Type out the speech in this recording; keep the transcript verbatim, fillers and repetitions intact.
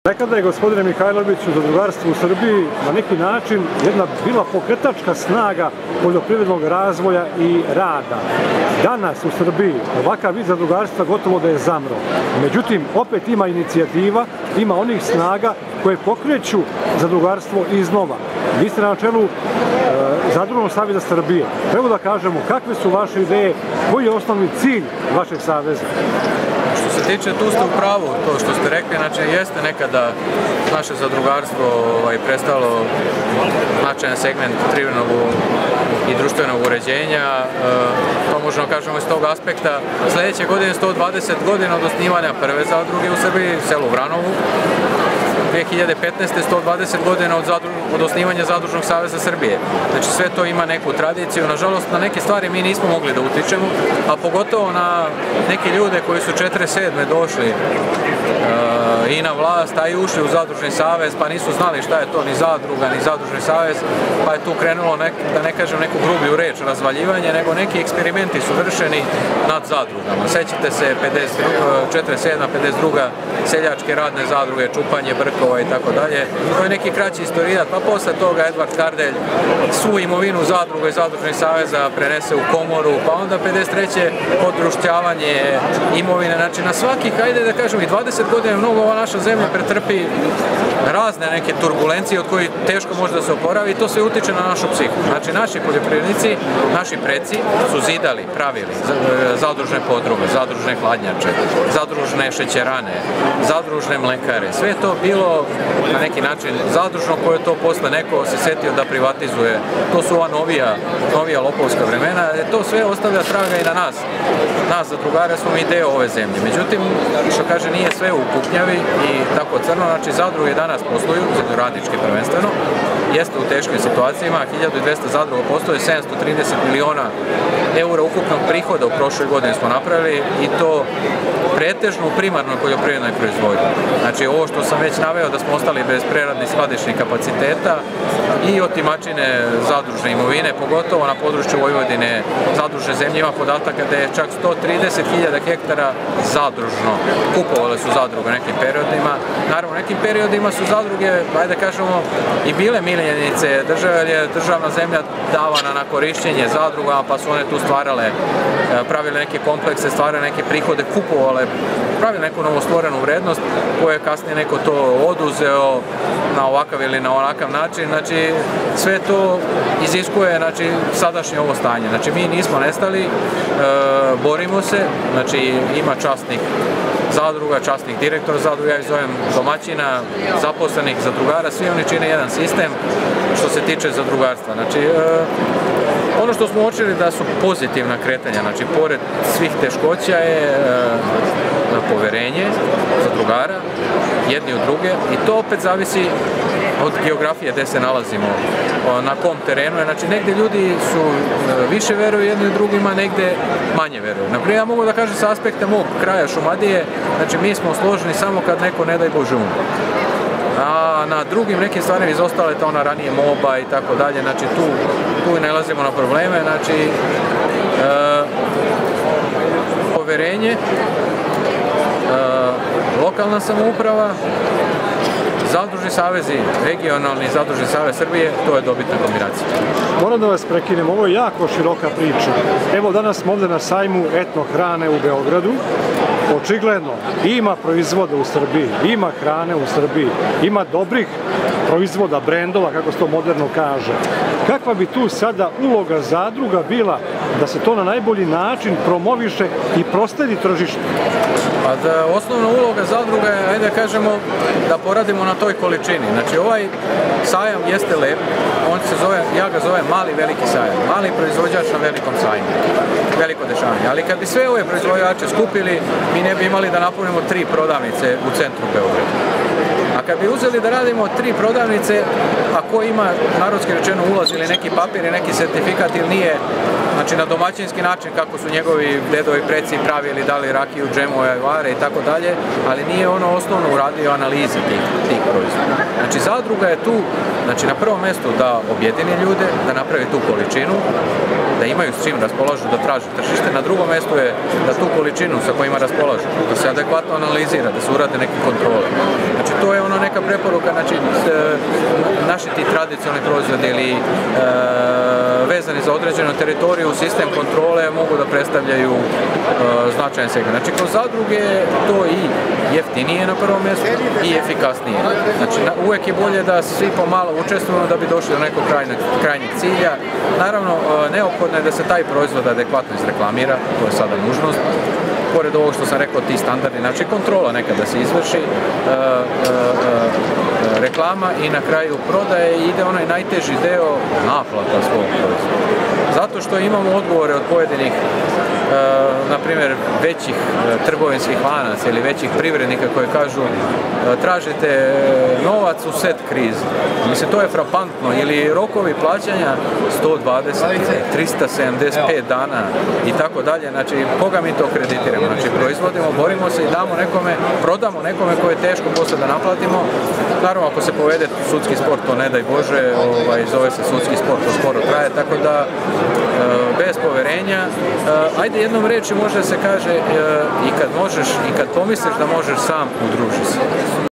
Nekada je, gospodine Mihajlović, u zadrugarstvu u Srbiji na neki način jedna bila pokretačka snaga poljoprivrednog razvoja i rada. Danas u Srbiji ovakav vid zadrugarstva gotovo da je zamro. Međutim, opet ima inicijativa, ima onih snaga koje pokreću zadrugarstvo iznova. Vi ste na čelu e, Zadružnog saveza Srbije. Evo da kažemo, kakve su vaše ideje, koji je osnovni cilj vašeg saveza? Što se tiče, tu ste u pravu, to što ste rekli, znači jeste nekada naše zadrugarstvo ovaj, prestalo značajan segment privrednog i društvenog uređenja. E, to možemo kažemo iz tog aspekta. Sljedeće godine sto dvadeset godina od osnivanja prve zadruge u Srbiji, selu Vranovu. dve hiljade petnaeste. sto dvadeset godina od, zadru, od osnivanja Zadružnog saveza Srbije. Znači sve to ima neku tradiciju. Nažalost, na neke stvari mi nismo mogli da utičemo, a pogotovo na neke ljude koji su četrdeset sedme došli uh, i na vlast, a i ušli u Zadružni savez, pa nisu znali šta je to ni zadruga, ni Zadružni savez, pa je tu krenulo, nek, da ne kažem neku grublju reč, razvaljivanje, nego neki eksperimenti su vršeni nad zadrugama. Sećate se četrdeset sedma. pedeset druga seljačke radne zadruge, čupanje brkova i tako dalje. To je neki kraći istorijat, pa posle toga Edvard Kardelj svu imovinu zadruga i Zadružnih saveza prenese u komoru, pa onda pedeset treće podrušćavanje imovine. Znači na svakih, ajde da kažem, i dvadeset godina mnogo ova naša zemlja pretrpi razne neke turbulencije od kojih teško može da se oporavi i to sve utiče na našu psihu. Znači naši poljoprivrednici, naši preci su zidali, pravili zadružne podrume, zadružne hladnjače, zadružne šećerane, zadružne mlekare. Sve je to bilo na neki način zadružno koje to posle neko se setio da privatizuje. To su ova novija, novija lopovska vremena. To sve ostavlja traga i na nas. Nas zadrugare smo mi deo ove zemlje. Međutim, što kaže, nije sve u kuknjavi i tako crno. Znači zadruge danas posluju, radničke prvenstveno, jeste u teškim situacijama, hiljadu dvesta zadruga postoje, sedamsto trideset miliona eura ukupnog prihoda u prošloj godini smo napravili i to pretežno u primarnoj poljoprivrednoj proizvodnji. Znači ovo što sam već naveo da smo ostali bez preradnih skladišnih kapaciteta i otimačine zadružne imovine, pogotovo na području Vojvodine zadružne zemlje ima podataka da je čak sto trideset hiljada hektara zadružno. Kupovale su zadruge u nekim periodima. Naravno, u nekim periodima su zadruge, ajde da kažemo, i bile miljenice države, jer je državna zemlja davana na korišćenje zadrugama, pa su one tu stvarale, pravile neke komplekse, stvarale neke prihode, kupovale, pravile neku novostvorenu vrednost koju je kasnije neko to oduzeo na ovakav ili na onakav način. Znači sve to iziskuje, znači, sadašnje ovo stanje. Znači mi nismo nestali, e, borimo se, znači ima časnih zadruga, časnih direktora zadruga, ja ih zovem domaćina, zaposlenih zadrugara, svi oni čine jedan sistem što se tiče zadrugarstva. Znači, e, ono što smo uočili da su pozitivna kretanja, znači pored svih teškoća je e, poverenje zadrugara, jedni od druge, i to opet zavisi od geografije gde se nalazimo, na kom terenu je. Znači negde ljudi su više veruju jedni u drugima, negde manje veruju. Naprimjer, ja mogu da kažem sa aspekta mog kraja Šumadije, znači mi smo složeni samo kad neko, ne daj Bože, umre. A na drugim nekim stvarima izostala je ta ona ranije moba i tako dalje, znači tu, tu nalazimo na probleme, znači e, poverenje, e, lokalna samouprava, Zadružni savezi, regionalni Zadružni savez Srbije, to je dobitna kombinacija. Moram da vas prekinem, ovo je jako široka priča. Evo danas smo ovde na sajmu etno hrane u Beogradu. Očigledno ima proizvoda u Srbiji, ima hrane u Srbiji, ima dobrih proizvoda, brendova, kako se to moderno kaže. Kakva bi tu sada uloga zadruga bila da se to na najbolji način promoviše i prosledi tržištu? Pa da, osnovna uloga zadruga je, ajde da kažemo, da poradimo na toj količini. Znači ovaj sajam jeste lep, on se zove, ja ga zovem mali veliki sajam, mali proizvođač na velikom sajmu, veliko dešavanje. Ali kad bi sve ove proizvođače skupili, mi ne bi imali da napunimo tri prodavnice u centru Beograda. A kad bi uzeli da radimo tri prodavnice, a ko ima, narodski rečeno, ulaz ili neki papir ili neki sertifikat ili nije, znači na domaćinski način kako su njegovi dedovi preci pravili, dali rakiju, džemove, vare i tako dalje, ali nije ono osnovno uradio analize tih, tih proizvoda. Znači zadruga je tu, znači na prvom mjestu da objedini ljude, da napravi tu količinu, da da imaju s čim raspolažu, da traže tržište. Na drugom mjestu je da tu količinu sa kojima raspolažu, da se adekvatno analizira, da se urade neke kontrole. Znači to je ono neka preporuka, znači naši ti tradicionalni proizvodi ili e, vezani za određenu teritoriju, sistem kontrole mogu da predstavljaju e, značajan segment. Znači kroz zadruge to i jeftinije na prvom mjestu i efikasnije. Znači uvijek je bolje da svi pomalo učestvujemo da bi došli do nekog krajnjeg, krajnjeg cilja. Naravno, neophodno je da se taj proizvod adekvatno izreklamira, to je sada nužnost. Pored ovog što sam rekao, ti standardi, znači kontrola nekada se izvrši, e, e, e, reklama i na kraju prodaje ide onaj najteži deo naplata svog proizvoda. Zato što imamo odgovore od pojedinih, e, na primjer, većih e, trgovinskih lanaca ili većih privrednika koji kažu e, tražite novac u set krizi. Mislim, to je frapantno. Ili rokovi plaćanja sto dvadeset, trista sedamdeset pet dana i tako dalje. Znači, koga mi to kreditiramo? Znači, proizvodimo, borimo se i damo nekome, prodamo nekome koje je teško poslije da naplatimo. Naravno, ako se povede sudski sport, to ne daj Bože, ovaj, zove se sudski sport, to sporo traje, tako da e, bez poverenja, e, ajde jednom reči može se kaže e, i kad možeš, i kad pomisliš da možeš sam, udruži se.